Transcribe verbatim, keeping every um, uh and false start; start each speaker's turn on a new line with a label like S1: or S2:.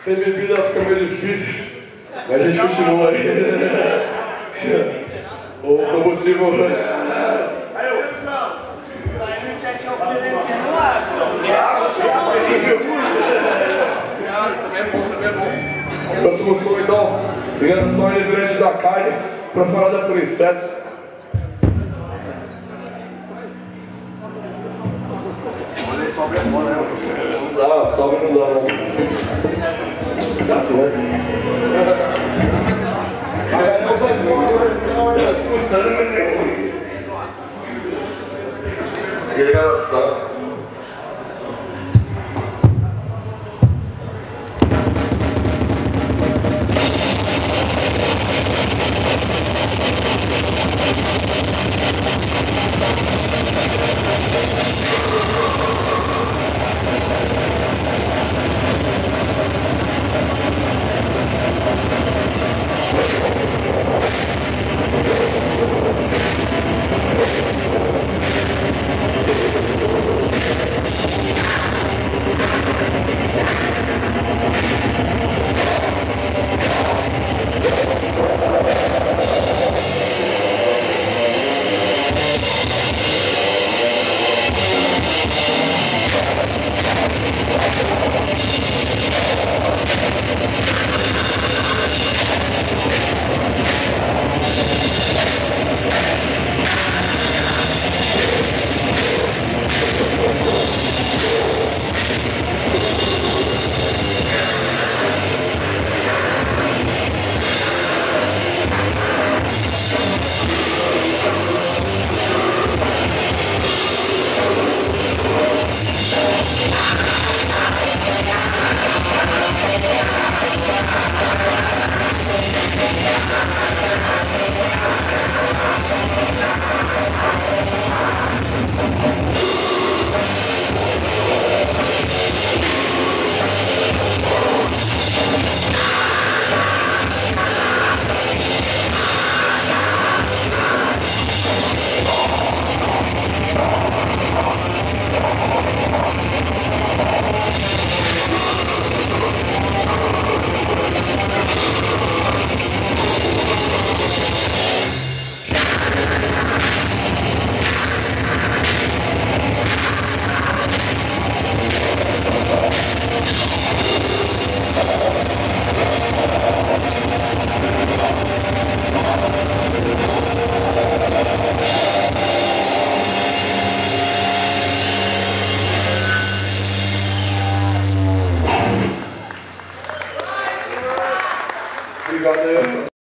S1: Sem bebida fica meio difícil, mas a gente continua aí. O combustível.
S2: Aí eu, não, vai no chat oferecendo água. Também é bom, também é bom.
S1: Próximo som então, enganação aniverante da carne, pra falar da por insetos.
S2: Mas sobra é bom, né?
S1: Não dá, sobra não dá não. Dá assim, né? Funciona, mas é ruim. Enganação. Obrigado.